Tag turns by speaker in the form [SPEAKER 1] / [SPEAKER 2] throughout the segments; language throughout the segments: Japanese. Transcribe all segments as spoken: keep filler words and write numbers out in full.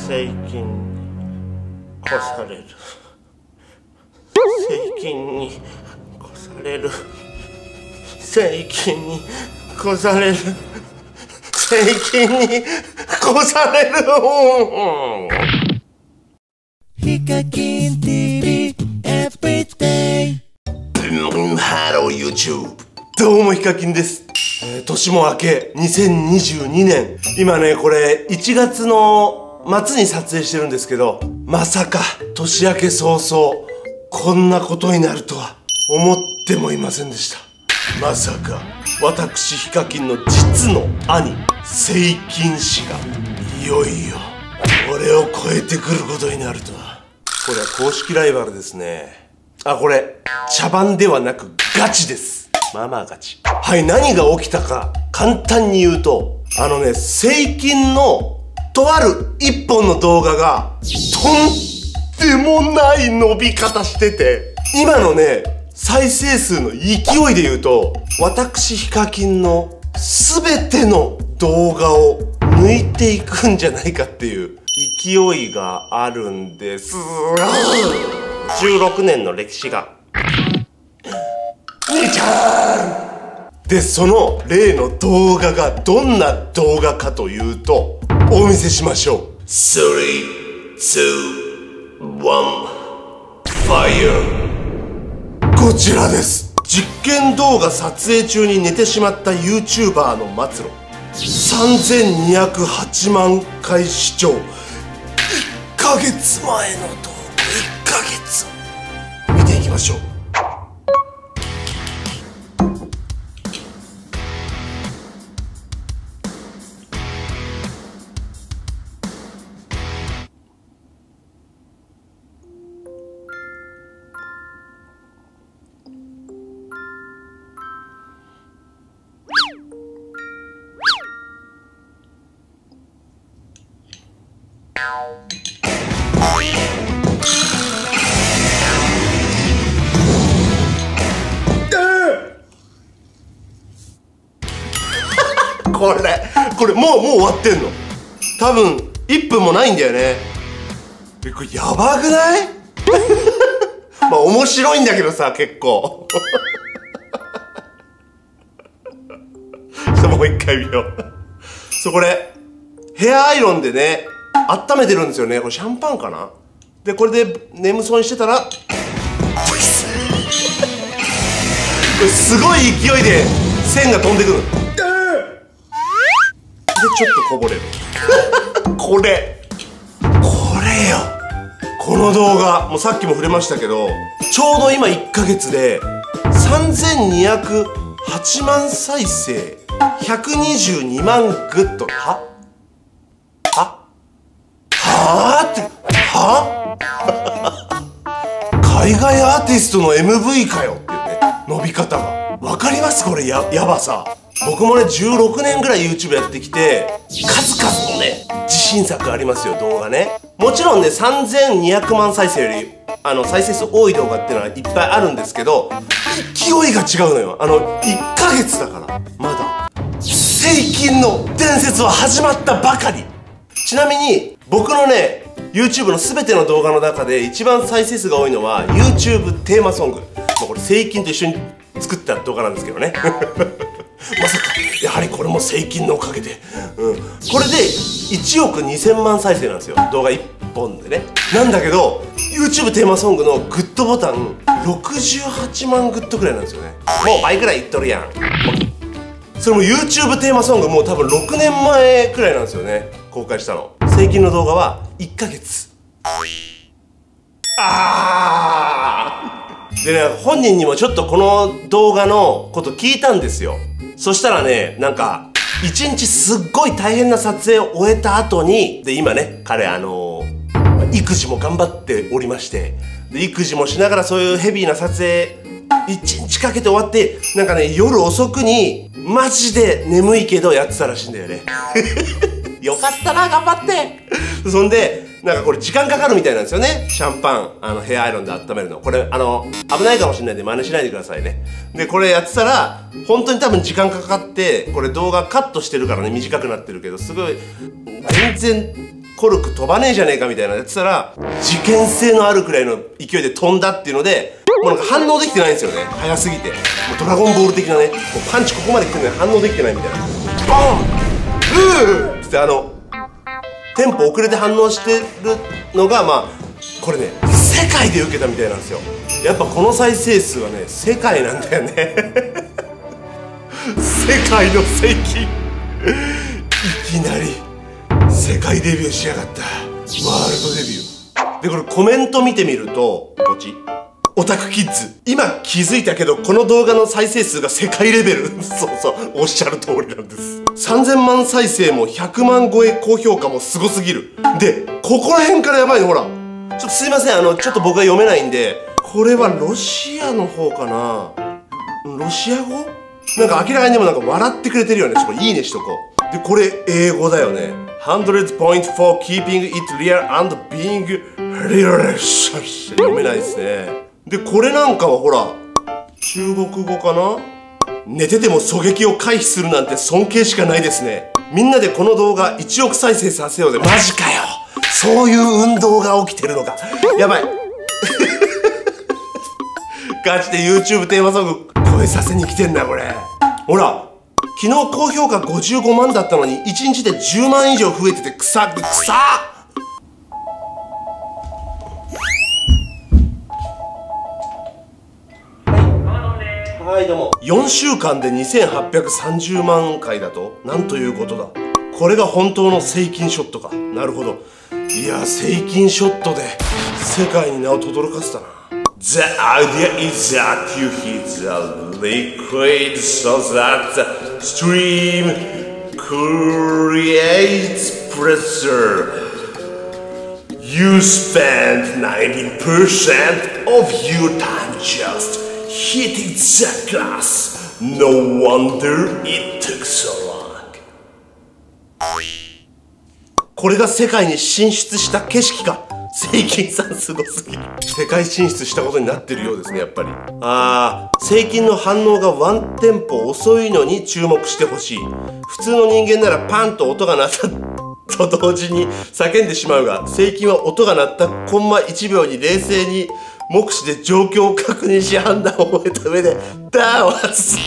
[SPEAKER 1] 税金に越される、税金に越される、税金に越される、税金に越される。ヒカキン ティービー Everyday。ハロー YouTube。どうもヒカキンです。えー、年も明けにせんにじゅうにねん。今ねこれいちがつの末に撮影してるんですけど、まさか年明け早々こんなことになるとは思ってもいませんでした。まさか私ヒカキンの実の兄セイキン氏がいよいよ俺を超えてくることになるとは。これは公式ライバルですね。あ、これ茶番ではなくガチです。まあまあガチ。はい、何が起きたか簡単に言うと、あのねセイキンのとある一本の動画がとんでもない伸び方してて、今のね再生数の勢いで言うと私ヒカキンの全ての動画を抜いていくんじゃないかっていう勢いがあるんです。じゅうろくねんの歴史が兄ちゃんで、その例の動画がどんな動画かというとお見せしましょう。スリー、ツー、ワン、ファイヤー。こちらです。実験動画撮影中に寝てしまった YouTuber の末路。さんぜんにひゃくはちまんかい視聴。いっかげつまえの動画、いっかげつ見ていきましょう。これこれもうもう終わってんの。多分いっぷんもないんだよね。これやばくないまあ面白いんだけどさ、結構もう一回見ようそう、これヘアアイロンでね温めてるんですよね。これシャンパンかな。でこれで眠そうにしてたらこれすごい勢いで線が飛んでくる。でちょっとこぼれるこれこれよ、この動画もうさっきも触れましたけど、ちょうど今いっかげつでさんぜんにひゃくはちまん再生、ひゃくにじゅうにまんグッド。はははーっては海外アーティストの エムブイ かよっていうね、伸び方がわかります。これややばさ。僕もねじゅうろくねんぐらい YouTube やってきて数々のね自信作ありますよ、動画ね。もちろんねさんぜんにひゃくまん再生よりあの再生数多い動画っていうのはいっぱいあるんですけど、勢いが違うのよ。あのいっかげつだからまだ。セイキンの伝説は始まったばかり。ちなみに僕のね YouTube の全ての動画の中で一番再生数が多いのは YouTube テーマソング。まあ、これセイキンと一緒に作った動画なんですけどねまさかやはりこれもセイキンのおかげで、うん、これでいちおくにせんまん再生なんですよ、動画いっぽんでね。なんだけど YouTube テーマソングのグッドボタンろくじゅうはちまんグッドくらいなんですよね。もう倍くらいいっとるやん。それも YouTube テーマソングもう多分ろくねんまえくらいなんですよね、公開したの。セイキンの動画はいっかげつ。あーでね、本人にもちょっとこの動画のこと聞いたんですよ。そしたらね、なんか一日すっごい大変な撮影を終えた後に、で今ね彼あのー、育児も頑張っておりまして、で育児もしながらそういうヘビーな撮影一日かけて終わって、なんかね夜遅くにマジで眠いけどやってたらしいんだよねよかったな、頑張ってそんでなんかこれ時間かかるみたいなんですよね、シャンパンあのヘアアイロンで温めるの。これあの危ないかもしれないんで真似しないでくださいね。でこれやってたら本当に多分時間かかって、これ動画カットしてるからね短くなってるけど、すごい全然コルク飛ばねえじゃねえかみたいなやってたら、事件性のあるくらいの勢いで飛んだっていうので、もうなんか反応できてないんですよね。早すぎて。もうドラゴンボール的なね、もうパンチここまで来てるのに反応できてないみたいな。ボン！うーってあの、テンポ遅れて反応してるのが、まあ、これね、世界で受けたみたいなんですよ。やっぱこの再生数はね、世界なんだよね。世界の聖域。いきなり、世界デビューしやがった。ワールドデビュー。で、これコメント見てみると、こっちオタクキッズ。今気づいたけど、この動画の再生数が世界レベル。そうそう、おっしゃる通りなんです。さんぜんまん再生もひゃくまん超え高評価もすごすぎる。で、ここら辺からやばいの、ほら。ちょっとすいません、あの、ちょっと僕は読めないんで、これはロシアの方かな。ロシア語なんか明らかにでもなんか笑ってくれてるよね。ちょっといいねしとこう。で、これ英語だよね。ひゃく point for keeping it real and being real. 読めないですね。で、これなんかはほら、中国語かな？寝てても狙撃を回避するなんて尊敬しかないですね。みんなでこの動画いちおく再生させようぜ。マジかよ。そういう運動が起きてるのか。やばい。ガチで YouTube テーマソング超えさせに来てんだこれ。ほら、昨日高評価ごじゅうごまんだったのにいちにちでじゅうまん以上増えててくさくさはいどうも。よんしゅうかんでにせんはっぴゃくさんじゅうまんかいだとなんということだ。これが本当のセイキンショットか。なるほど。いや、セイキンショットで世界に名を轟かせたな。The idea is that you heat the liquid so that the stream creates pressure. You spend ninety percent of your time just heating the glass. No wonder it took so long. これが世界に進出した景色か。セイキンさんすごすぎる。世界進出したことになってるようですね、やっぱり。あー、セイキンの反応がワンテンポ遅いのに注目してほしい。普通の人間ならパンと音が鳴ったと同時に叫んでしまうが、セイキンは音が鳴ったコンマいちびょうに冷静に目視で状況を確認し判断を終えた上でダーを外す。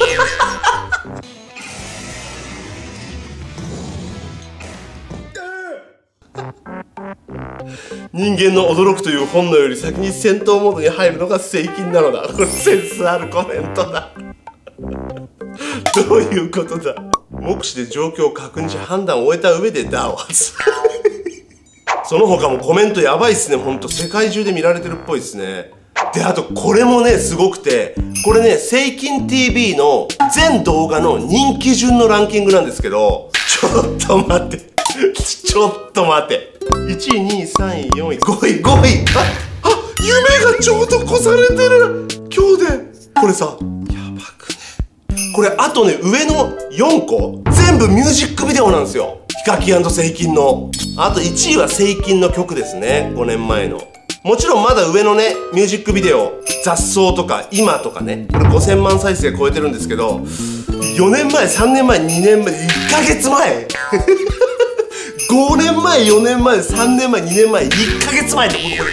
[SPEAKER 1] 人間の驚くという本能より先に戦闘モードに入るのがセイキンなのだ。これセンスあるコメントだ。どういうことだ。目視で状況を確認し判断を終えた上でダーを外す。その他もコメントやばいっすね。ほんと世界中で見られてるっぽいっすね。で、あとこれもねすごくて、これねセイキン ティーブイ の全動画の人気順のランキングなんですけど、ちょっと待って。ちょっと待て。いちい、にい、さんい、よんい、ごい、ごい。あ、あ、夢がちょうど越されてる。今日で。これさ、やばくね。これあとね、上のよんこ、全部ミュージックビデオなんですよ。ヒカキン&セイキンの。あといちいはセイキンの曲ですね。ごねんまえの。もちろんまだ上のね、ミュージックビデオ、雑草とか今とかね、これごせんまん再生超えてるんですけど、よねんまえ、さんねんまえ、にねんまえ、いっかげつまえごねんまえ、よねんまえ、さんねんまえ、にねんまえ、いっかげつまえって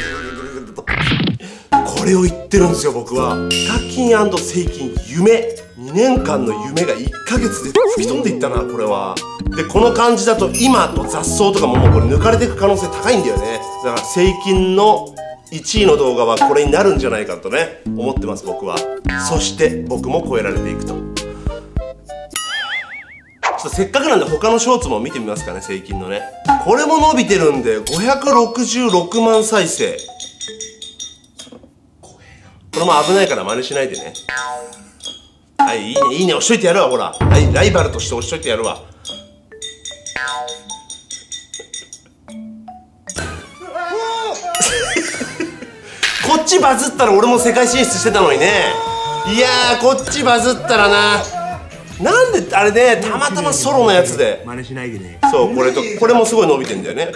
[SPEAKER 1] これを言ってるんですよ、僕は。ヒカキン&セイキン夢。にねんかんの夢がいっかげつで吹き飛んでいったな、これは。で、この感じだと今と雑草とかももうこれ抜かれていく可能性高いんだよね。だからセイキンのいちいの動画はこれになるんじゃないかとね、思ってます、僕は。そして僕も超えられていくと。ちょっとせっかくなんで他のショーツも見てみますかね、セイキンのね。これも伸びてるんで、ごひゃくろくじゅうろくまん再生。これも危ないから真似しないでね。はい、いいね、いいね、押しといてやるわ、ほら。はい、ライバルとして押しといてやるわ。こっちバズったら俺も世界進出してたのにね。いやー、こっちバズったらな。なんであれね、たまたまソロのやつで真似しないでね。そう、これとこれもすごい伸びてんだよね。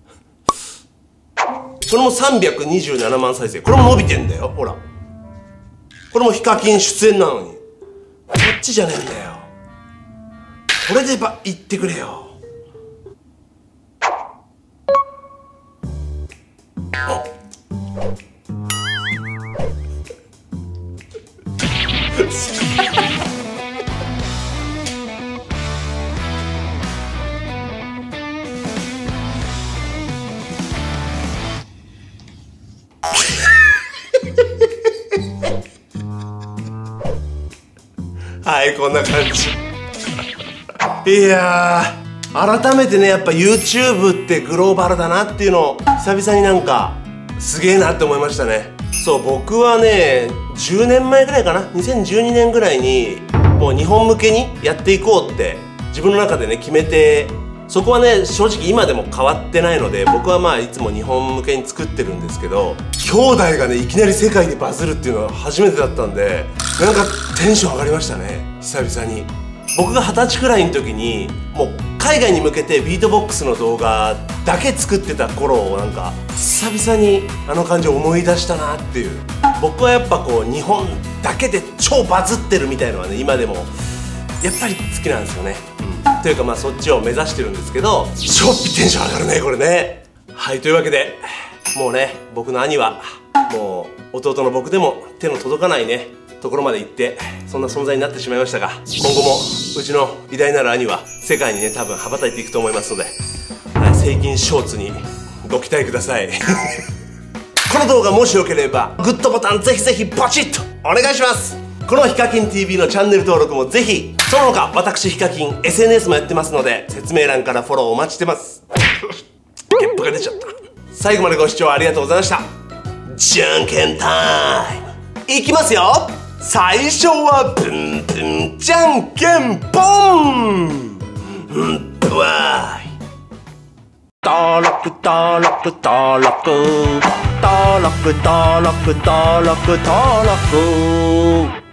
[SPEAKER 1] これもさんびゃくにじゅうななまん再生。これも伸びてんだよ、ほら。これもヒカキン出演なのに。こっちじゃねえんだよ。これでば言ってくれよ。 はいこんな感じいやー改めてねやっぱ YouTube ってグローバルだなっていうのを久々になんかすげえなって思いましたね。そう僕はねじゅうねんまえぐらいかなにせんじゅうにねんぐらいにもう日本向けにやっていこうって自分の中でね決めて、そこはね正直今でも変わってないので僕はまあいつも日本向けに作ってるんですけど、兄弟がねいきなり世界でバズるっていうのは初めてだったんでなんかテンション上がりましたね久々に。僕がはたちくらいの時にもう海外に向けてビートボックスの動画だけ作ってた頃をなんか久々にあの感じを思い出したなっていう。僕はやっぱこう日本だけで超バズってるみたいのはね今でもやっぱり好きなんですよね、うん、というかまあそっちを目指してるんですけど、ちょっぴテンション上がるねこれね。はいというわけでもうね僕の兄はもう弟の僕でも手の届かないねところまで行ってそんな存在になってしまいましたが、今後もうちの偉大なる兄は世界にね多分羽ばたいていくと思いますので、はい、セイキンショーツにご期待くださいこの動画もしよければグッドボタンぜひぜひポチッとお願いします。このヒカキン ティーブイ のチャンネル登録もぜひ、その他私ヒカキン エスエヌエス もやってますので説明欄からフォローお待ちしてますゲップが出ちゃった。最後までご視聴ありがとうございました。じゃんけんタイムいきますよ。最初はブンブンじゃんけんポンブワイ。登録登録登録登録登録登録登録